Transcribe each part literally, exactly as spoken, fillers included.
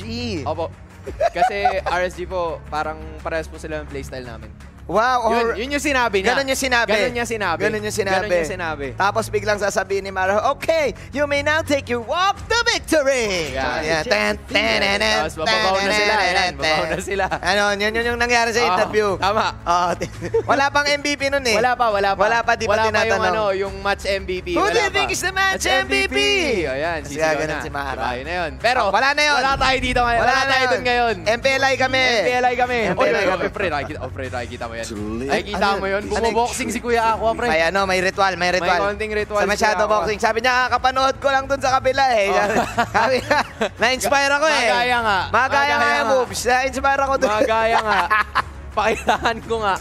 Opo. Kasi R S G po, parang parehas po sila ng playstyle namin. Wow, or... Yun, yun yung sinabi niya. Ganun yung sinabi. Ganun niya sinabi. Ganun yung sinabi. Ganun yung sinabi. Tapos biglang sasabihin ni Maro, okay, you may now take your walk to victory. Yeah. Yeah. Ten, ten, ten, ten, Tapos mababaw na sila. Yan, mababaw na sila. Ano, yun, yun yung nangyari sa interview. Oh, tama. Oh, wala pang M V P nun eh. Wala pa, wala pa. Wala pa, di ba wala tinatanong? pa yung, ano, yung match M V P. Who wala do you pa. think is the match M V P? Ayan, Kasi sisigaw ganun na. si Mara. Diba, yun na yun. Pero, oh, wala na yun. Wala tayo dito ngayon. Wala, wala na tayo yun. dun ngayon. M P L I kami. M P L I kami. M P L I Oy, kami. oy, pre, nakikita, oh, pre, nakikita mo yan. Nakikita mo yun. Bumoboxing si Kuya Aqua, pre. May ano, may ritual, may ritual. May konting ritual sa Masyado si Aqua. Boxing. Sabi niya, kapanood ko lang dun sa kabila eh. Sabi niya, na-inspire ako eh. Magaya nga. Magaya nga yung moves. Na-inspire ako dun. Magaya nga. Pakitaan ko nga.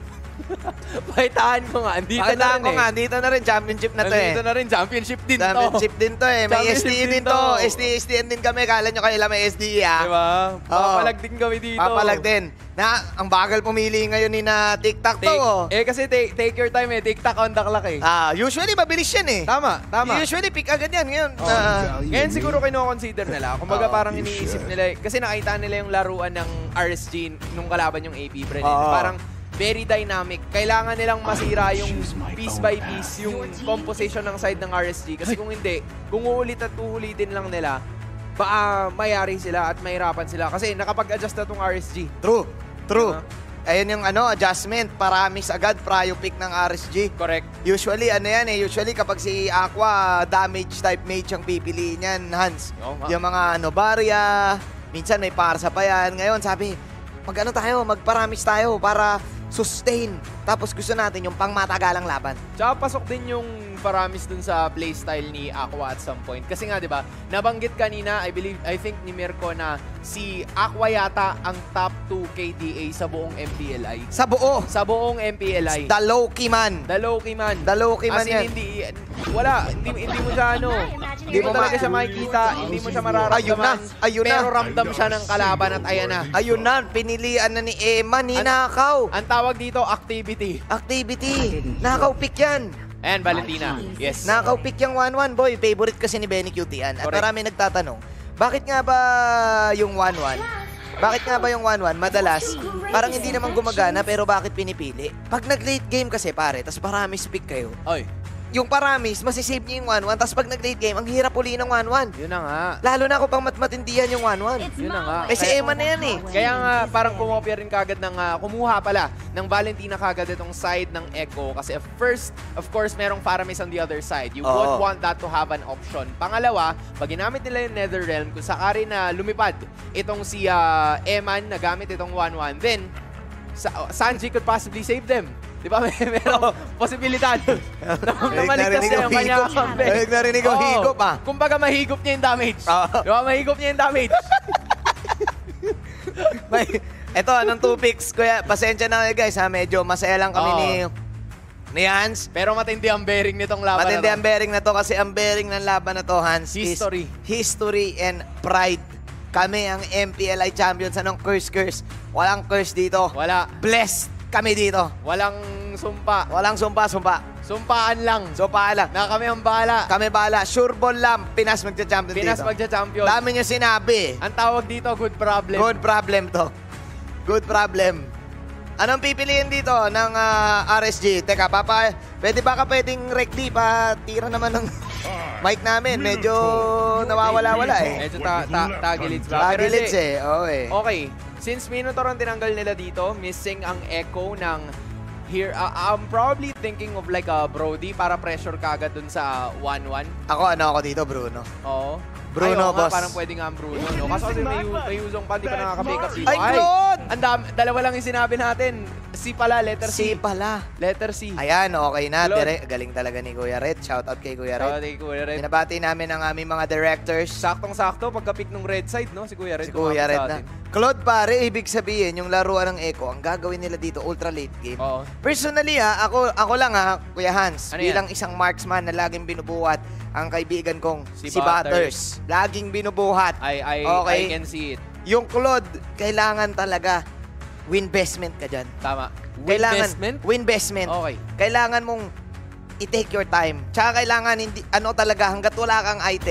Pakitaan ko nga. Andito na Pakitaan rin ko eh. nga, dito na rin. Championship na to eh. Andito na rin. Championship din to. Championship din to eh. May S D E Championship din din to. to. S D E, S D N din kami. Kala nyo kayo lang may S D E ah. Diba? Oo. Papalag din kami dito. Papalag din. Na, ang bagal pumili ngayon ni na TikTok to. Take, Oh. eh kasi take, take your time eh. TikTok on the clock eh. Ah, usually mabilis yan eh. Tama, tama. Usually pick agad yan. Ngayon, Oh. ah, Ngayon siguro kino-consider nila. Kumbaga Oo. parang iniisip nila, kasi nakita nila yung laruan ng R S G nung kalaban yung A P Bren. Oo. Parang very dynamic. Kailangan nilang masira yung piece by piece, yung composition ng side ng R S G. Kasi kung hindi, kung uulit at uulitin lang nila, baka mayari sila at mahirapan sila. Kasi nakapag-adjust na tong R S G. true. True. Diba? Ayun yung ano, adjustment. Paramis agad, prio pick ng R S G. Correct. Usually, ano yan eh. Usually, kapag si Aqua, damage type mage ang pipiliin yan, Hans. Oo nga. Yung mga ano, barya, minsan may parsa pa yan. Ngayon, sabi, mag ano tayo, magparamis tayo para sustain. Tapos gusto natin yung pangmatagalang laban. Tsaka pasok din yung paramis dun sa playstyle ni Aqua at some point. Kasi nga, di ba, nabanggit kanina, I believe, I think ni Mirko na si Aqua yata ang top two K D A sa buong M P L I. Sa buo. Sa buong M P L I. The low-key man. The low-key man. The low-key man As in, yan. hindi, wala, hindi, hindi mo siya ano, hindi mo mo talaga ma- siya makikita, hindi mo siya mararamdaman. Ayun na, ayun na. Pero ramdam siya ng kalaban at ayan na. Ayun na, pinilian na ni Emma, ninakaw. Ang tawag dito, activity. Activity. Nakaw pick yan. Ayan, Valentina. Yes. Nakaw pick yung one one, boy. Favorite kasi ni Benny Q T yan. At Correct. marami nagtatanong, bakit nga ba yung one one? Bakit nga ba yung one one? Madalas, parang hindi naman gumagana pero bakit pinipili? Pag nag-late game kasi pare, tas marami pick kayo, Oy, yung paramis, masisave niyo yung one one, tas pag nag-late game, ang hirap uli ng one one. yun na nga. Lalo na kung pang matmatindihan yung one one. Yun na nga. Eh si Emma na yan eh. Kaya nga parang kumopya rin kagad ng, uh, kumuha pala ng Valentina kagad itong side ng Echo. Kasi first, of course, merong Paramis on the other side. You Oo. would want that to have an option. Pangalawa, pag ginamit nila yung Netherrealm, kung sakari na lumipad itong si uh, Eman na gamit itong one one, then sa Sanji could possibly save them. Di ba? May merong posibilidad na maligtas niya yung kanyang kampe. Narinig narinig ang Oo. higop ah. Kumbaga mahigop niya yung damage. Oo. Di ba? Mahigop niya yung damage. May, eto, anong two picks? Kuya, pasensya na kayo guys ha. Medyo masaya lang kami Oo. ni, ni Hans. Pero matindi ang bearing nitong laban Matindi na ang to. bearing na to kasi ang bearing ng laban na to, Hans, History. is history and pride. Kami ang M P L I champions. Anong curse, curse? Walang curse dito. Wala. Blessed kami dito. Walang sumpa. Walang sumpa, sumpa. Sumpaan lang. Sumpa lang. Na kami ang bahala. Kami bala. Sure ball lang. Pinas magcha-champion Pinas dito. magja-champion. Dami nyo sinabi. Ang tawag dito, good problem. Good problem to. Good problem. Anong pipiliin dito ng ah, R S G? Teka, papa, pwede ba ka pwedeng rec-D pa? Tira naman ng mic namin. Medyo nawawala-wala eh. Medyo ta ta tagilids ba? Pero Tagilids hindi. eh. Oo eh. Okay. Since Minotaur ang tinanggal nila dito, missing ang echo ng here. Uh, I'm probably thinking of like a Brody para pressure kagad dun sa one one. Ako, ano ako dito, Bruno? Oo. Bruno, Ay, oo nga, boss. parang pwede nga ang Bruno, no? Kaso kasi may, may usong pa, di pa nakaka-pick up dito. Ay, Claude! Ang dami, dalawa lang yung sinabi natin. C pala, letter Si C. pala. Letter C. Ayan, okay na. Claude. Dire- galing talaga ni Kuya Red. Shout out kay Kuya So, Red. thank you, Kuya Red. Pinabati namin ang aming mga directors. Saktong-sakto, pagka-pick nung red side, no? Si Kuya Red. Si Kuya tumama Red sa na. atin. Claude pare, ibig sabihin, yung laruan ng Echo, ang gagawin nila dito, ultra late game. Oo. Personally ha, ako, ako lang ha, Kuya Hans, Ano bilang yan? isang marksman na laging binubuhat ang kaibigan kong si, Si Butters. Laging binubuhat. I, I, Okay. I can see it. Yung Claude, kailangan talaga winvestment ka dyan. Tama. Kailangan, Investment? winvestment. Okay. Kailangan mong i-take your time. Tsaka kailangan, hindi, ano talaga, hanggat wala kang item,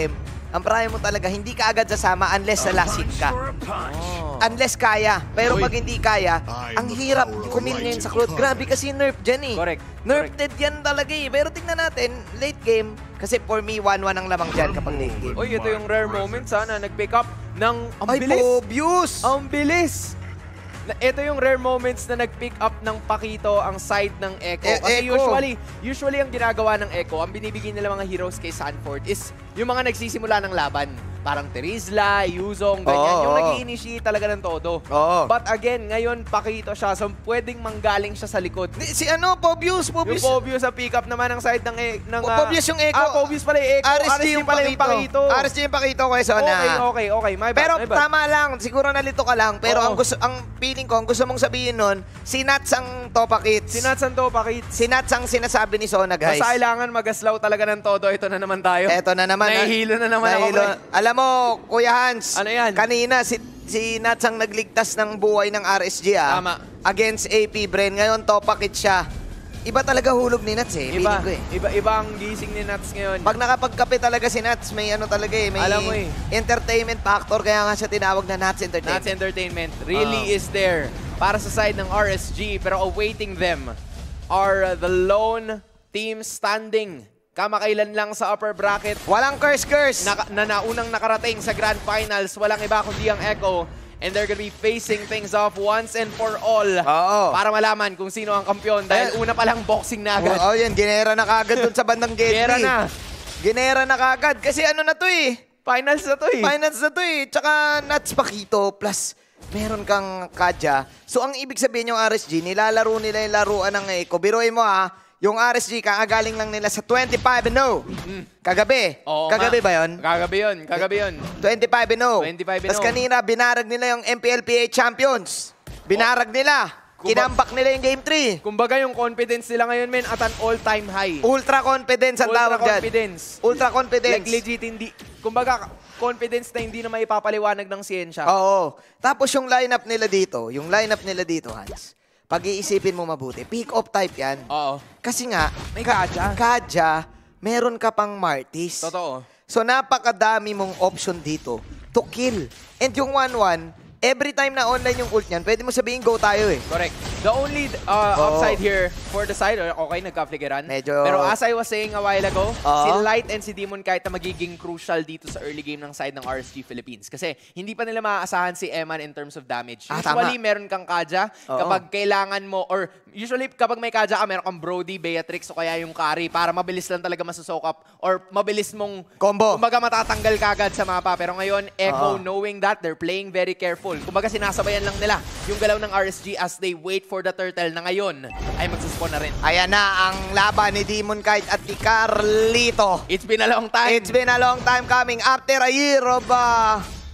ang Prime mo talaga, hindi ka agad sasama unless sa last hit ka. Oh. Unless kaya. Pero Uy. pag hindi kaya, ang hirap kumin ngayon sa Claude. Grabe kasi nerf dyan eh. Correct. Nerfed yan talaga eh. Pero tingnan natin, late game, kasi for me, one one ang lamang dyan kapag late game. Uy, ito yung rare moments ha, na nag-pick up ng... Ang Ay, bilis! obvious! Ang bilis! Na, ito yung rare moments na nag-pick up ng Pakito ang side ng Echo. E Kasi Echo. usually, usually ang ginagawa ng Echo, ang binibigay nila mga heroes kay Sanford is yung mga nagsisimula ng laban. Parang Terizla, Yuzong, ganyan. Oo, yung oo. nag-i-initiate talaga ng todo. Oo. But again, ngayon, Pakito siya. So, pwedeng manggaling siya sa likod. Ni- Si ano, Pobius, Yung Pobius. Pobius sa pick up naman ng side ng... E- ng Po- ah, Pobius yung Echo. Ah, Pobius pala yung Echo. R S G yung pala yung Pakito. Pakito. R S G yung Pakito, Quezon. Okay, ah. okay, okay. My bad, Pero my bad. tama lang, siguro nalito ka lang. Pero Oo. ang gusto, ang feeling ko, ang gusto mong sabihin nun, si Nats ang Topa Kids. Sinatsan to, Pakit. Si Nats ang sinasabi ni Sona, guys. Basta kailangan magaslaw talaga ng todo. Ito na naman tayo. Eto na naman. ah. Nahihilo na naman ako. Nahihilo. pre. Alam mo, Kuya Hans, Ano yan? kanina si, si Nats ang nagligtas ng buhay ng R S G ah. Tama. Against A P Bren. Ngayon, Topa Kids siya. Iba talaga hulog ni Nats eh. Iba, feeling ko eh. iba, iba ang gising ni Nats ngayon. Pag nakapagkape talaga si Nats, may ano talaga eh, may Alam mo eh. entertainment factor, kaya nga siya tinawag na Nats Entertainment. Nats Entertainment really Oo. is there para sa side ng R S G. Pero awaiting them are uh, the lone team standing. Kamakailan lang sa upper bracket. Walang curse-curse. Na, na naunang nakarating sa Grand Finals. Walang iba kundi ang Echo. And they're gonna be facing things off once and for all. Oo. Para malaman kung sino ang kampiyon. Dahil Eh. una pa lang boxing na agad. Oo, oh, yan. Ginera na kagad dun sa bandang Getty. Ginera na. Ginera na kagad. Kasi ano na to eh. Finals na to eh. Finance na to eh. Tsaka Nats Pakito plus meron kang Kadya. So ang ibig sabihin yung R S G, nilalaro nila yung laruan ng Echo. Biruin mo ha, yung R S G, kakagaling lang nila sa twenty-five and oh. Kagabi. Oo Kagabi nga. ba yun? Kagabi yun. Kagabi yun. twenty-five and oh. twenty-five and Tapos oh. kanina, binarag nila yung M P L P A Champions. Binarag nila. Kumba- Kinambak nila yung Game three. Kumbaga yung confidence nila ngayon, men, at an all-time high. Ultra confidence ang Ultra tawag dyan. confidence. Ultra confidence. Like legit, hindi. Kumbaga, confidence na hindi na maipapaliwanag ng siyensya. Oo. Tapos yung lineup nila dito, yung lineup nila dito, Hans, pag-iisipin mo mabuti, pick-up type yan. Oo. Kasi nga, May Kadya. Kadya, meron ka pang Martis. Totoo. So napakadami mong option dito to kill. And yung one one, every time na online yung ult niyan, pwede mo sabihin go tayo eh. Correct. The only uh, Oo. upside here for the side, uh, okay, nagka-fligeran. Medyo- Pero as I was saying a while ago, Oo. si Light and si Demon Kite na magiging crucial dito sa early game ng side ng R S G Philippines. Kasi hindi pa nila maaasahan si Eman in terms of damage. Ah, Usually, tama. meron kang Kadya Oo. kapag kailangan mo, or usually kapag may Kadya ka, meron kang Brody, Beatrix, o kaya yung carry para mabilis lang talaga masusoak up or mabilis mong Combo. kumbaga matatanggal kagad sa mapa. Pero ngayon, Echo, Oo. knowing that, they're playing very careful. Kumbaga sinasabayan lang nila yung galaw ng R S G as they wait for the turtle na ngayon ay magsaspawn na rin. Ayan na ang laban ni Demon Kite at ni Carlito. It's been a long time. It's been a long time coming after a year of uh,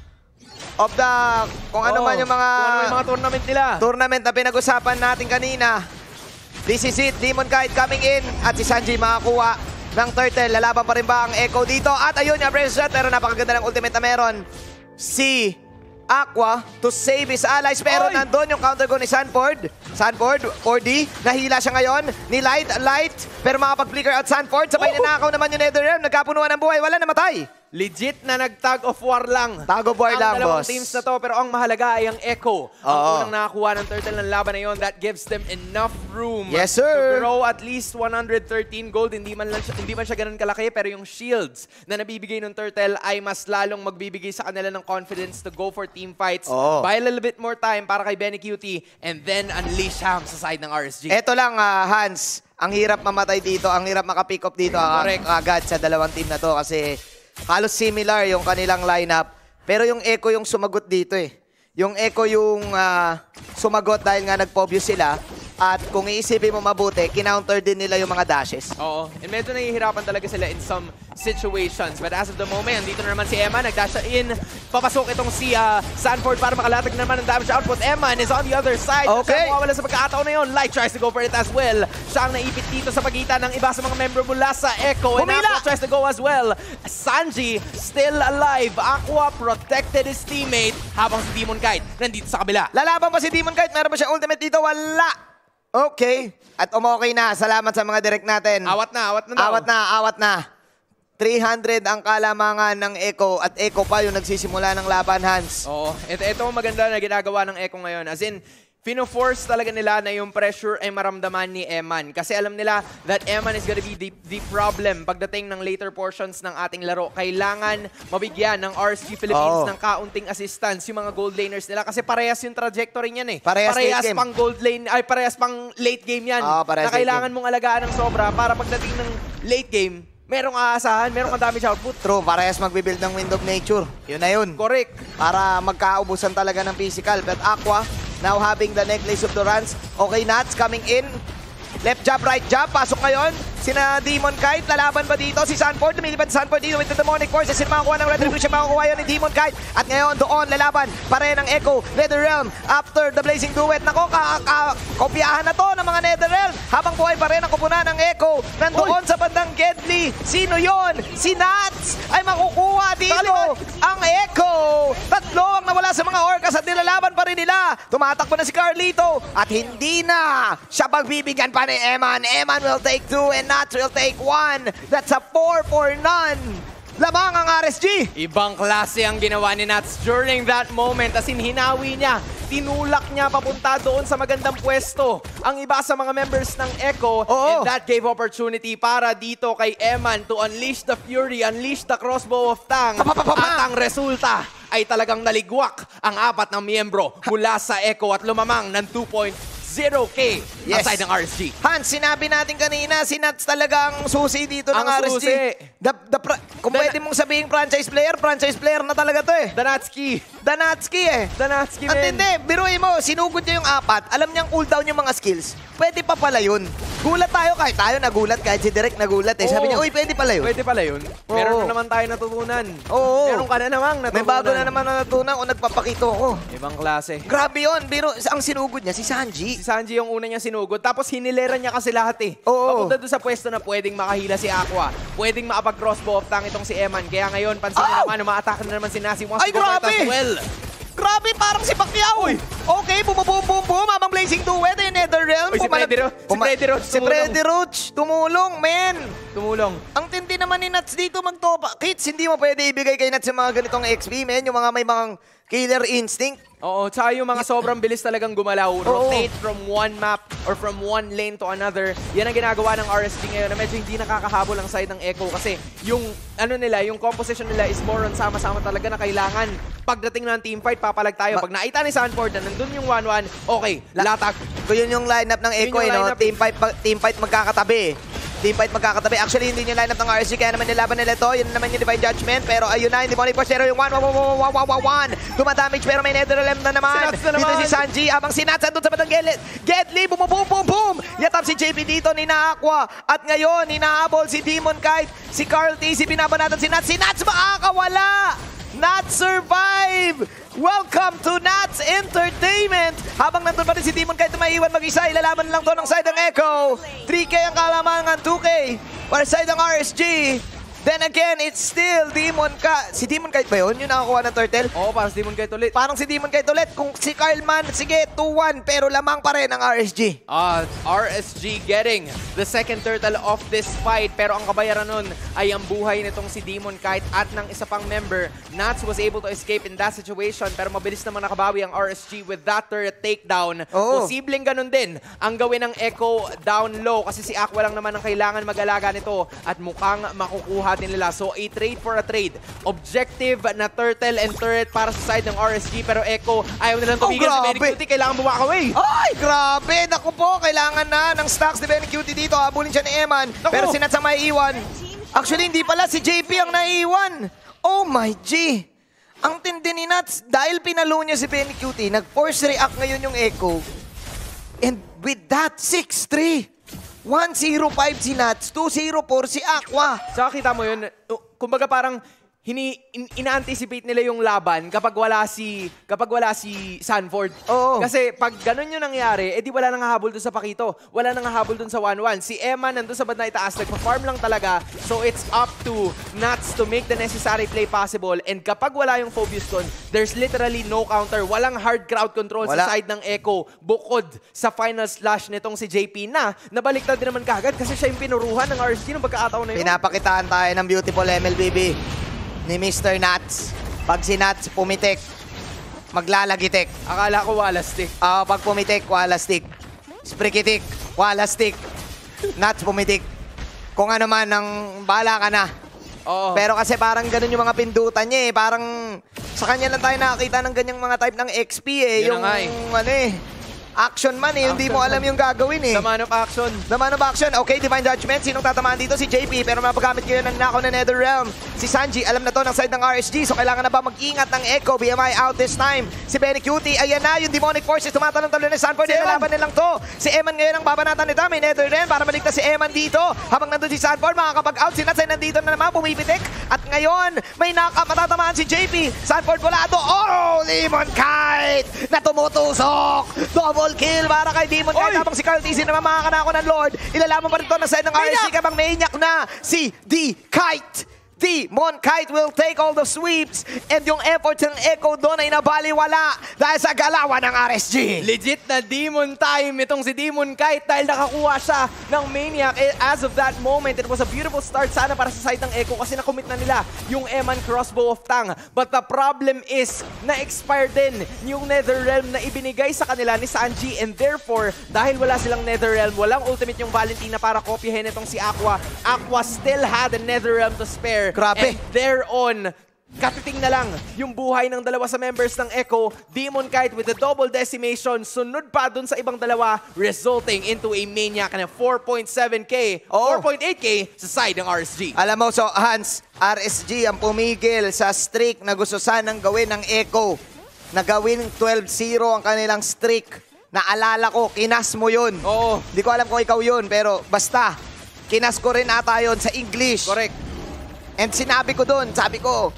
of the kung ano Oo. man yung mga Kung ano yung mga tournament nila. tournament na pinag-usapan natin kanina. This is it. Demon Kite coming in at si Sanji makakuha ng turtle. Lalaban pa rin ba ang Echo dito? At ayun yung Prince Jet, pero napakaganda ng ultimate na meron. Si Aqua to save his allies. Pero Oy! nandun yung counter go ni Sanford. Sanford, four D. Nahila siya ngayon. Ni Light, Light. Pero makapag-flicker out Sanford. Sabay Oh! ninakaw naman yung Netherrealm. Nagkapunuan ng buhay. Wala, namatay. Legit na nag-tag of war lang. Tag of war ang lang, dalawang boss. teams na to, pero ang mahalaga ay ang Echo. Ang Oo. unang nakakuha ng turtle ng laban na yon, that gives them enough room Yes, to sir. grow at least one hundred thirteen gold. Hindi man, lang siya, hindi man siya ganun kalaki, pero yung shields na nabibigay ng turtle ay mas lalong magbibigay sa kanila ng confidence to go for team fights. Oo. Buy a little bit more time para kay Benny Cutie and then unleash ham sa side ng R S G. Eto lang, ah, Hans. Ang hirap mamatay dito. Ang hirap makapick up dito ah, Correct. agad sa dalawang team na to kasi halos similar yung kanilang lineup. Pero yung Echo yung sumagot dito eh. Yung Echo yung ah, sumagot dahil nga nag-Pobius sila. At kung iisipin mo mabuti, kinounter din nila yung mga dashes. Oo. And medyo nahihirapan talaga sila in some situations. But as of the moment, dito na naman si Emma. Nag-dash in. Papasok itong si uh, Sanford para makalatag naman ng damage output. Emma is on the other side. Okay. Siya mawawala sa pagkakataon na yun. Light tries to go for it as well. Siya ang naipit dito sa pagitan ng iba sa mga member mula sa Echo. And Humila! Aqua tries to go as well. Sanji still alive. Aqua protected his teammate habang si Demon Kite nandito sa kabila. Lalaban pa si Demon Kite. Meron ba siyang ultimate dito? Wala! Okay. At umokay na. Salamat sa mga direct natin. Awat na, awat na daw. Awat na, awat na. three hundred ang kalamangan ng Echo at Echo pa yung nagsisimula ng laban, Hans. Oo. Ito, ito ang maganda na ginagawa ng Echo ngayon. As in, pino-force talaga nila na yung pressure ay maramdaman ni Eman. Kasi alam nila that Eman is gonna be the, the problem pagdating ng later portions ng ating laro. Kailangan mabigyan ng R S G Philippines Oo. ng kaunting assistance yung mga gold laners nila. Kasi parehas yung trajectory niyan eh. Parehas late game. pang gold lane, ay parehas pang late game yan. Oo, parehas na kailangan mong alagaan ng sobra para pagdating ng late game, merong aasahan, merong kang damage output. True, parehas magbibuild ng Wind of Nature. Yun na yun. Correct. Para magkaubusan talaga ng physical. But Aqua, now having the necklace of Durance. Okay, Nats coming in. Left jab, right jab. Pasok ngayon. Sina Demon Kite. Lalaban ba dito? Si Sanford. Lumilipad si Sanford dito with the Demonic Forces. Sin makakuha ng Retribution. Makakuha yun ni Demon Kite. At ngayon, doon, lalaban. Pare ng Echo. NetherRealm. After the Blazing Duet. Nako, kopyahan na to ng mga NetherRealm. Habang buhay pa rin ang kupunan ng Echo. Nandoon Oy. Sa bandang Gedli. Sino yon? Si Nats ay makukuha dito. Kaliman. Ang Echo. Tatlo ang nawala sa mga Orcas at nilalaban pa rin nila. Tumatakbo na si Carlito. At hindi na siya pagbibigyan pa ni Eman. Eman will take two and Nats will take one. That's a four for none. Lamang ang R S G. Ibang klase ang ginawa ni Nats during that moment. As in, hinawi niya. Tinulak niya papunta doon sa magandang pwesto. Ang iba sa mga members ng Echo. Oo. And that gave opportunity para dito kay Eman to unleash the fury, unleash the crossbow of Tang. Papapapa. At ang resulta ay talagang naligwak ang apat na miyembro mula sa Echo at lumamang ng two point zero K Yes. aside ng R S G. Hans, sinabi natin kanina, si Nats talaga ang susi dito ng Ang R S G. susi. The, the, pra- kung The- pwede mong sabihin franchise player, franchise player na talaga to eh. Danatski. Danatski eh. Danatski, At men. hindi, biruin mo, sinugod niya yung apat. Alam niyang cooldown yung mga skills. Pwede pa pala yun. Gulat tayo, kahit tayo nagulat, kahit si Direk nagulat eh. Sabi Oo. niya, uy, pwede pala yun. Pwede pala yun. Oo. Meron na naman tayo natutunan. Oo. Meron ka na namang natutunan. May bago na naman na natutunan o nagpapakito ko. Ibang klase. Grabe yun, biro, ang sinugod niya, si Sanji. Si Sanji yung una niya sinugod. Tapos hinilera niya kasi lahat eh. Oo. Papunta doon sa pwesto na pwedeng makahila si Aqua. Pwedeng makapag-crossbow of Tang itong si Eman. Kaya ngayon, pansin niyo Ow! naman, uma-attack na naman si Nasi. Wants Ay, to go for it grabe! as well. Grabe, parang si Pacquiao. Okay, bumabum bum bum habang Blazing Duet ay NetherRealm. Uy, si Pumalag- Freddy Ro- si Puma- Freddy Roach Si tumulong. Freddy Roach, tumulong, men. Tumulong. Ang tindi naman ni Nats dito magtopa. Kids, hindi mo pwede ibigay kay Nats yung mga ganitong X P, men. Yung mga may mga killer instinct. Oo, tsaka yung mga sobrang bilis talagang gumalaw. Oo. Rotate from one map or from one lane to another. Yan ang ginagawa ng R S G ngayon na medyo hindi nakakahabol ang side ng Echo kasi yung ano nila, yung composition nila is more on sama-sama talaga na kailangan pagdating ng teamfight, papalag tayo. Pag nakita ni Sanford na nandun yung one one, okay, latag. So yun yung lineup ng Echo, Yun yung eh, no? lineup. Team fight, pag- team fight magkakatabi. Team fight magkakatabi. Actually, hindi yung lineup ng R S G, kaya naman nilaban nila ito. Yun naman yung Divine Judgment. Pero ayun na, hindi mo ni Postero yung one, one, one, one, one, one, one. Dumadamage pero may NetherRealm na naman. Si Nats na Dito naman. si Sanji, abang si Nats andun sa batang Gedli. Gedli, boom, boom, boom, boom. Yatap si J P dito, ni Aqua. At ngayon, hinahabol si Demon Kite, si Carl T, si binabanatan si Nats. Si Nats makakawala! Nats survive! Welcome to Nats Entertainment! Habang nandun pa rin si Demon Kite na maiwan mag-isa, ilalaman lang to ng side ng Echo. three K ang kalamangan, two K para side ng R S G. Then again, it's still Demon Kite. Si Demon Kite ba yun? Yung nakakuha ng turtle? Oo, para sa Demon Kite ulit. Parang si Demon Kite ulit. Kung si Carl man, sige, two one. Pero lamang pa rin ang R S G. Ah, R S G getting the second turtle of this fight. Pero ang kabayaran nun ay ang buhay nitong si Demon Kite at ng isa pang member. Nats was able to escape in that situation pero mabilis naman nakabawi ang R S G with that turret takedown. Oo. Posibleng ganun din ang gawin ng Echo down low kasi si Aqua lang naman ang kailangan mag-alaga nito at mukhang makukuha din nila. So a trade for a trade. Objective na turtle and turret para sa side ng R S G pero Echo ayaw nilang tumigil. Oh, si Benny grabe. Cutie kailangan bumakaway. Ay, grabe! Naku po, kailangan na ng stacks ni Benny Cutie dito. Habulin siya ni Eman. Naku. Pero si Nats ang maiiwan. Actually, hindi pala. Si J P ang naiiwan. Oh my G! Ang tindi ni Nats. Dahil pinalo niya si Benny Cutie, nag-force react ngayon yung Echo. And with that, six three. one zero five si Nats, two zero four si Aqua. Saka kita mo yun, uh, kumbaga parang hini in, ina-anticipate nila yung laban kapag wala si kapag wala si Sanford. Oo. Kasi pag ganun yung nangyari, edi wala nang hahabol dun sa Pakito. Wala nang hahabol dun sa one one. Si Emma nandun sa banda itaas, nagpa-farm lang talaga. So it's up to Nuts to make the necessary play possible. And kapag wala yung Phobius dun, there's literally no counter. Walang hard crowd control Wala. sa side ng Echo. Bukod sa final slash nitong si J P na nabaliktad din naman kagad kasi siya yung pinuruhan ng R S G nung pagkakataon na yun. Pinapakitaan tayo ng beautiful M L B B ni Mister Nuts. Pag si Nuts pumitik, maglalagitik. Akala ko wala stick. Ah, pag pumitik, wala stick. Sprikitik, wala stick. Nuts pumitik. Kung ano man, ang bala ka na. Oo. Pero kasi parang ganun yung mga pindutan niya eh. Parang sa kanya lang tayo nakakita ng ganyang mga type ng X P eh. Yun yung na nga eh. ano eh. Action man eh. Hindi mo alam yung gagawin eh. Sa man of action. The man of action. Okay, Divine Judgment. Sinong tatamaan dito? Si J P. Pero mapagamit kayo ng nakaw na Netherrealm. Si Sanji, alam na to ng side ng R S G. So kailangan na ba mag-ingat ng Echo? B M I out this time. Si Benny Cutie, ayan na. Yung Demonic Forces tumatalon-talon ni Sanford. Si Nilalaban nilang to. Si Eman ngayon ang babanatan nito. May Netherrealm para maligtas si Eman dito. Habang nandun si Sanford, makakapag-out. Si Nuts ay nandito na naman. Pumipitik. At ngayon, may knock-up. Matatamaan si J P. Sanford volado. Oh! Demon Kite! Na tumutusok. Double kill para kay Demon Kite. Oy! Habang si Carl T C naman makakanako ng Lord. Ilalaman pa rin to na side ng R S G. Kapag Maniac na si D. Kite. Demon Kite will take all the sweeps. And yung efforts ng Echo doon ay nabaliwala dahil sa galawan ng R S G. Legit na demon time itong si Demon Kite dahil nakakuha siya ng Maniac. As of that moment, it was a beautiful start sana para sa side ng Echo kasi nakommit na nila yung Eman Crossbow of Tang. But the problem is, na-expire din yung Netherrealm na ibinigay sa kanila ni Sanji and therefore, dahil wala silang Netherrealm, walang ultimate yung Valentina para kopyahin itong si Aqua. Aqua still had a Netherrealm to spare. Grabe. And thereon, katiting na lang yung buhay ng dalawa sa members ng Echo. Demon Kite with the double decimation. Sunod pa dun sa ibang dalawa, resulting into a Maniac na four point seven K, Oo. four point eight K sa side ng R S G. Alam mo, so Hans, R S G ang pumigil sa streak na gusto sanang gawin ng Echo. Na gawin twelve zero ang kanilang streak. Naalala ko, kinas mo yun. Oo. Hindi ko alam kung ikaw yun, pero basta, kinas ko rin ata yun sa English. Correct. And sinabi ko doon, sabi ko,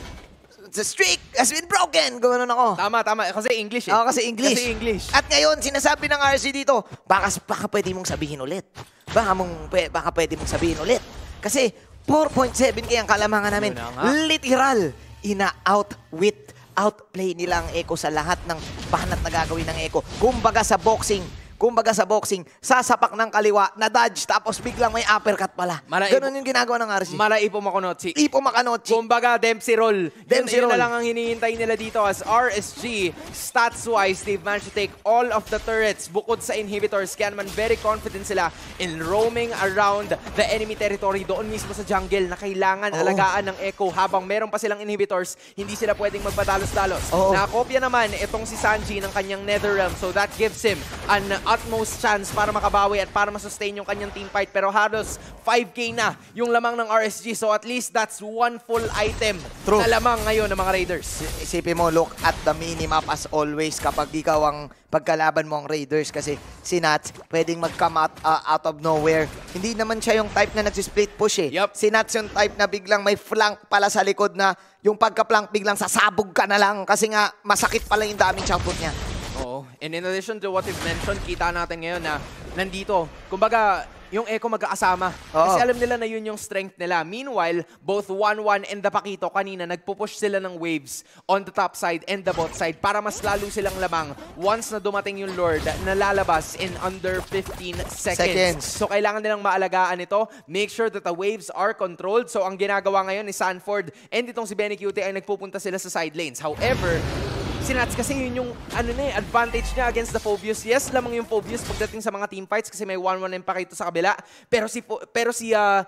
the streak has been broken. Ganoon ako. Tama, tama. Kasi English eh. Oo, kasi English. Kasi English. At ngayon, sinasabi ng R S G dito, baka, baka pwede mong sabihin ulit. Baka, mong, baka pwede mong sabihin ulit. Kasi four point seven K ang kalamangan namin. Literal, ina-outwit, outplay nila ang Echo sa lahat ng banat na gagawin ng Echo. Kumbaga sa boxing, Kumbaga sa boxing, sasapak ng kaliwa, na-dodge, tapos biglang may uppercut pala. Mala Ganun yung ginagawa ng R S G. Mala Ipo Makonotsi. Ipo Makonotsi. Kumbaga, Dempsey roll. Dempsey yun, yun roll. na lang ang hinihintay nila dito as R S G, stats-wise, they've managed to take all of the turrets bukod sa inhibitors. Kaya naman, very confident sila in roaming around the enemy territory doon mismo sa jungle na kailangan Oo. alagaan ng Echo habang meron pa silang inhibitors, hindi sila pwedeng magpadalos-dalos. Oo. Nakopya naman itong si Sanji ng kanyang Netherrealm, so that gives him an utmost chance para makabawi at para masustain yung kanyang team fight. Pero halos five K na yung lamang ng R S G. So at least that's one full item True. na lamang ngayon ng mga Raiders. Isipin mo, look at the minimap as always kapag ikaw ang pagkalaban mo ang Raiders kasi si Nuts pwedeng mag-come out, uh, out of nowhere. Hindi naman siya yung type na nagsisplit push eh. Yep. Si Nuts yung type na biglang may flank pala sa likod na yung pagka-flank biglang sasabog ka na lang kasi nga masakit pala yung daming shotput niya. Oo. And in addition to what you've mentioned, kita natin ngayon na nandito. Kumbaga, yung Echo magkakasama. Oo. Kasi alam nila na yun yung strength nila. Meanwhile, both one one and the Pakito kanina, nagpupush sila ng waves on the top side and the bot side para mas lalo silang lamang once na dumating yung Lord na lalabas in under fifteen seconds. Seconds. So, kailangan nilang maalagaan ito. Make sure that the waves are controlled. So, ang ginagawa ngayon ni Sanford and itong si Benny Cutie ay nagpupunta sila sa side lanes. However, si Nuts kasi yun yung ano na eh, advantage niya against the Phobius. Yes, lamang yung Phobius pagdating sa mga team fights kasi may one one and Pakito sa kabila. Pero si pero si uh,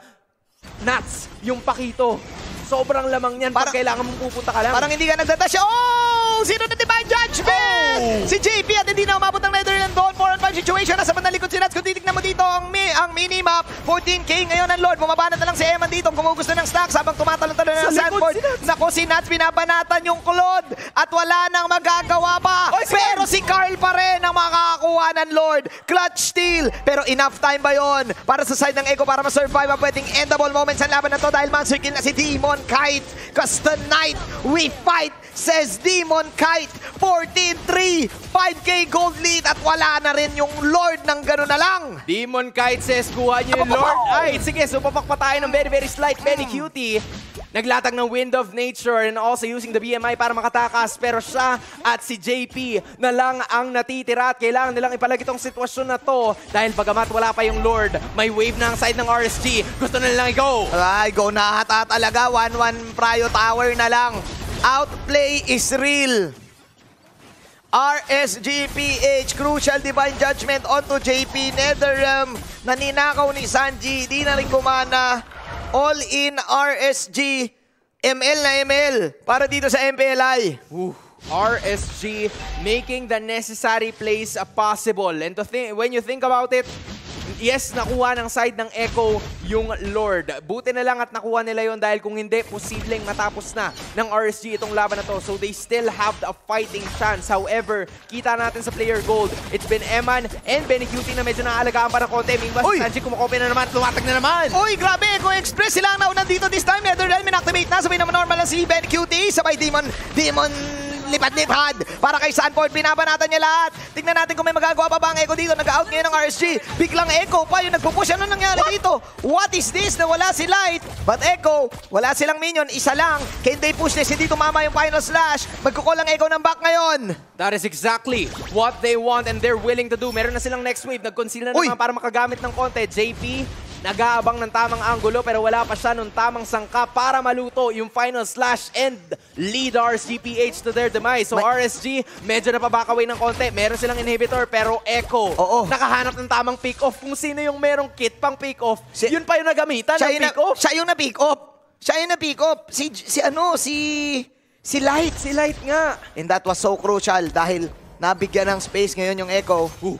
Nuts, yung Pakito, sobrang lamang niyan pag Parang- kailangan mong pupunta ka lang. Parang hindi ka nagdadash. Oh! Sino na Divine Judgment? Oh! Si J P at hindi na umabot ng Netherrealm doon. four on five situation. Nasa bandang likod si Nuts. Kung titignan mo dito, ang, mi- ang minimap. fourteen K ngayon ang Lord. Bumaba na lang si Eman dito. Kumugusto ng stacks habang tumatalon-talon na ng Sanford. Naku, si Nats binabanatan yung Claude at wala nang magagawa pa. Oy, si Pero si Carl pa rin ang makakakuha ng Lord. Clutch steal. Pero enough time ba yon para sa side ng Echo para ma-survive ang pwedeng endable moments sa laban na to dahil monster kill na si Demon Kite. Cause tonight we fight, says Demon Kite. fourteen three, five K gold lead at wala na rin yung Lord ng gano'n na lang. Demon Kite says, kuha niyo yung Lord. Ay, sige, supapak pa tayo ng very, very slight Benny Cutie. Naglatag ng Wind of Nature and also using the B M I para makatakas. Pero siya at si J P na lang ang natitira at kailangan nilang ipalag itong sitwasyon na to dahil bagamat wala pa yung Lord, may wave na ang side ng R S G. Gusto na nilang i-go. Ay, go na ata talaga. one one Prio Tower na lang. Outplay is real. R S G P H, crucial divine judgment onto J P. Netherrealm, naninakaw ni Sanji, di na rin gumana. All in R S G, M L na M L para dito sa M P L I. Ooh. R S G making the necessary plays uh, possible. And to think, when you think about it, yes, nakuha ng side ng Echo yung Lord. Buti na lang at nakuha nila yon dahil kung hindi, posibleng matapos na ng R S G itong laban na to. So they still have a fighting chance. However, kita natin sa player gold, it's been Eman and Benny Cutie na medyo naaalagaan pa ng konti. Meanwhile, si Sanji kumakopy na naman, lumatag na naman. Uy, grabe! Echo Express sila ang naunang dito this time. Netherrealm inactivate na. Sabay naman normal lang si Benny Cutie. Sabay Demon, Demon lipad-lipad para kay Sanford. Binabanatan niya lahat. Tignan natin kung may magagawa pa ba ang Echo dito. Nag-out ngayon ng R S G. Biglang Echo pa yung nagpupush. Ano nangyari What? dito? What is this? Na wala si Light. But Echo, wala silang minion. Isa lang. Can they push this? Hindi tumama yung final slash. Magkukol ang Echo ng back ngayon. That is exactly what they want and they're willing to do. Meron na silang next wave. Nag-conceal na Uy! naman para makagamit ng konti. J P nag-aabang ng tamang anggulo pero wala pa siya nung tamang sangka para maluto yung final slash and lead R S G P H to their demise. So May... R S G medyo napabakaway ng konti. Meron silang inhibitor pero Echo Oo. nakahanap ng tamang pick-off. Kung sino yung merong kit pang pick-off, si... yun pa yung nagamitan siya ng yung pick-off. Na, siya yung na-pick up. Siya yung na-pick up. Si, si ano, si... Si Light. Si Light nga. And that was so crucial dahil nabigyan ng space ngayon yung Echo Uh.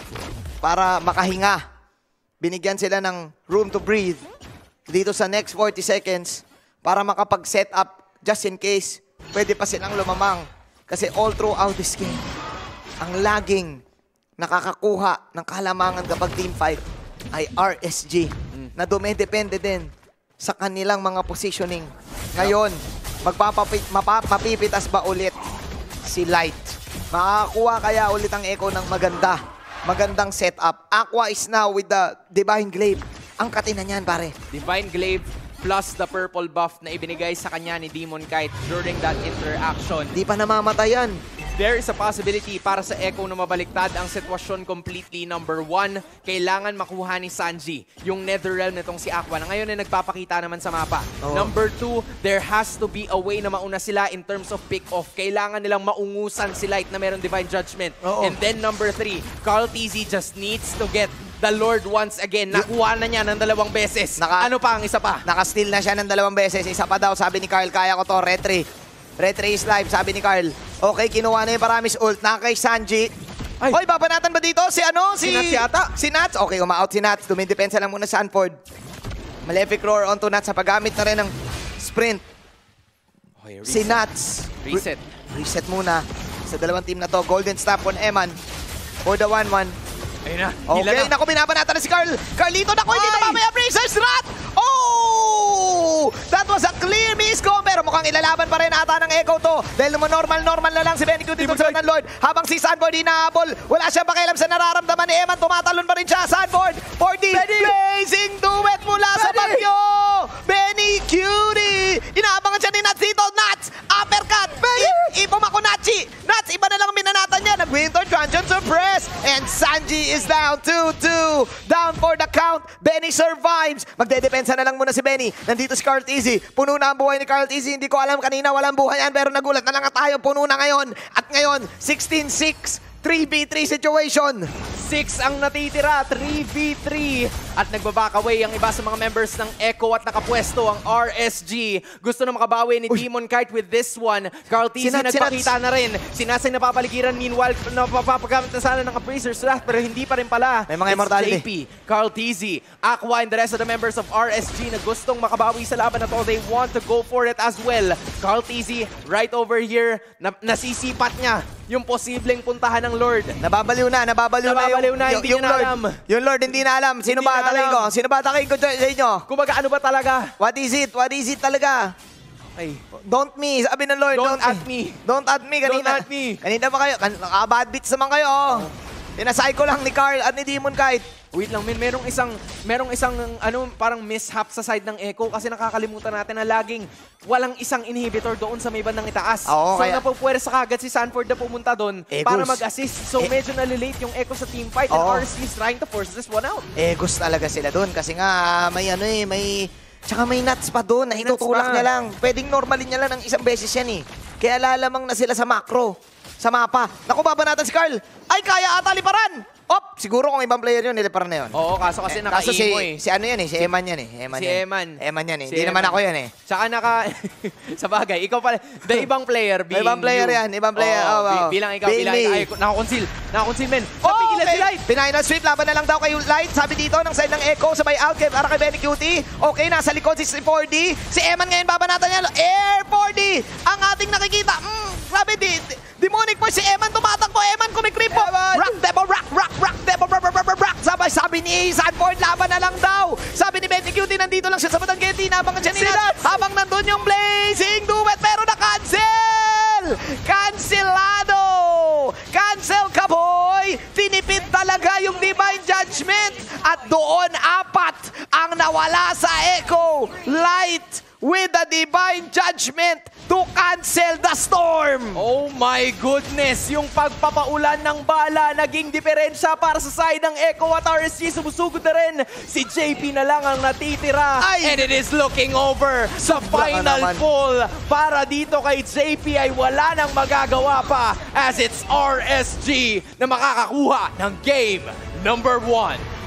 para makahinga. Binigyan sila ng room to breathe dito sa next forty seconds para makapag-set up just in case pwede pa silang lumamang. Kasi all throughout this game, ang laging nakakakuha ng kalamangan kapag team fight ay R S G mm. na dumedepende din sa kanilang mga positioning. Ngayon, magpapapit, mapa, mapipitas ba ulit si Light? Makakakuha kaya ulit ang Echo ng maganda? Magandang setup. Aqua is now with the Divine Glaive. Ang katina niyan, pare. Divine Glaive plus the purple buff na ibinigay sa kanya ni Demon Kite during that interaction. Di pa namamatayan. There is a possibility para sa Echo na mabaliktad ang sitwasyon completely. Number one, kailangan makuha ni Sanji yung Netherrealm nitong si Aqua na ngayon ay nagpapakita naman sa mapa. Oh. Number two, there has to be a way na mauna sila in terms of pick-off. Kailangan nilang maungusan si Light na meron Divine Judgment. Oh. And then number three, Carl T Z just needs to get the Lord once again. Nakuha na niya ng dalawang beses. Naka, ano pa ang isa pa? Naka-steal na siya ng dalawang beses. Isa pa daw, sabi ni Carl, kaya ko to, retry. Retry is live, sabi ni Carl. Okay, kinuha na yung Paramis ult na kay Sanji. Ay. Hoy, babanatan ba dito? Si ano? Si, si Nats yata? Si Nats? Okay, uma-out si Nats. Dumidepensa lang muna Sanford. Malefic Roar onto Nats sa paggamit na rin ng sprint. Okay, si Nats. Reset. Re reset muna sa dalawang team na to. Golden Staff on Eman for the one one. Ayun na. Okay, naku, binabanatan na si Carl. Carlito, naku, hindi na mamaya Brazers Rat! Oh! That was a clear miscom, pero mukhang ilalaban pa rin ata ng Echo to. Dahil naman normal-normal na lang si Benny Cutie sa ng Lord. Habang si Sanford hinahabol, wala siyang pakialam sa nararamdaman ni Eman. Tumatalon pa rin siya. Sanford for the blazing duet mula Benny. Sa Bagyo! Benny Cutie! Inaabangan siya ni Nats dito. Nats! Uppercut! Ipumako Nachi! Nats, iba na lang minanatan niya. Nag-Winter Dungeon Suppress! And Sanji is down two two. Down for the count. Benny survives. Magdedepensa na lang muna si Benny. Nandito si Carl T Z. Puno na ang buhay ni Carl T Z. Hindi ko alam kanina walang buhay yan. Pero nagulat na lang tayo. Puno na ngayon. At ngayon, sixteen six. three v three situation. six ang natitira, three v three. At nagbaback away ang iba sa mga members ng Echo at nakapwesto ang R S G. Gusto na makabawi ni Uy. Demon Kite with this one. Carl T Z Sinat, nagpakita sinat. na rin. Sinasay napapaligiran, meanwhile, napapagamit na sana ng Appraiser's Wrath, pero hindi pa rin pala. May mga It's immortality. J P, Carl T Z, Aqua, and the rest of the members of R S G na gustong makabawi sa laban na to. They want to go for it as well. Carl T Z, right over here, na nasisipat niya yung posibleng puntahan ng Lord. Nababaliw na, nababaliw, Nababaliw na, yung, hindi yung niya na Lord. alam. Yung Lord, hindi na alam. Sino Hindi ba na atakin alam. ko? Sino ba atakin ko sa inyo? Kumbaga, ano ba talaga? What is it? What is it talaga? Ay, Don't me. Sabi ng Lord, Don't don't, at me. Don't at me. Kanina, Don't at me. Kanina pa kayo. Kan bad beats naman kayo. Oh. Pinasay ko lang ni Carl at ni Demon Kite. wait lang, men, merong isang merong isang ano parang mishap sa side ng Echo kasi nakakalimutan natin na laging walang isang inhibitor doon sa may bandang itaas. Oo, so kaya napupwersa kagad si Sanford na pumunta doon Egos. para mag-assist. So Eh, medyo nalilate yung Echo sa team fight and Oo. R S C is trying to force this one out. Egos talaga sila doon kasi nga may ano eh, may... Tsaka may nuts pa doon na May nuts itutulak pa. niya lang. Pwedeng normalin niya lang ng isang beses yan eh. Kaya lalamang na sila sa macro, sa mapa. Naku, babanatan si Carl. Ay, kaya ata liparan! Op! Siguro kung ibang player yun, niliparan na yun. Oo, kaso kasi Eh, kaso si, naka-emo eh. si ano yan eh, si Eman yan eh. Eman Si yan. Eman. Eman yan eh. Si Hindi naman Eman. ako yan eh. Tsaka naka... sa bagay, ikaw pala, the ibang player being Ibang player you. yan, ibang player. Oo, Oh, wow. bi- Bilang ikaw, Being bilang me. ikaw. Ay, nakakonceal. Nakakonceal, men. Oh, Napigilan okay. si Light. Final sweep, laban na lang daw kay Light. Sabi dito ng side ng Echo, sabay out kay para kay Benny Cutie. Okay, nasa likod si four D. Si Eman ngayon, babanatan niya. Air four D! Ang ating nakikita. Mm, grabe, di, di, demonic force si Eman. Tumatakbo, Eman kumikripo. Rock, debo, rock, rock, rock, debo, rock, rock, rock, rock, rock. Sabay, sabi ni Sanford, laban na lang daw. Sabi ni Benny Cutie, nandito lang siya sa Batanggeti. Nabangan siya ni Nat. Habang nandun yung Blazing Duet, pero na-cancel! Cancelado! Cancel ka, boy! Tinipid talaga yung Divine Judgment. At doon, apat ang nawala sa Echo. Light with the Divine Judgment to cancel the storm. Oh my goodness! Yung pagpapaulan ng bala naging diferensya para sa side ng Echo at R S G. Sumusugod na rin. Si J P na lang ang natitira. Ay! And it is looking over sa final naman. pull. Para dito kay J P ay wala nang magagawa pa as it's R S G na makakakuha ng game number one.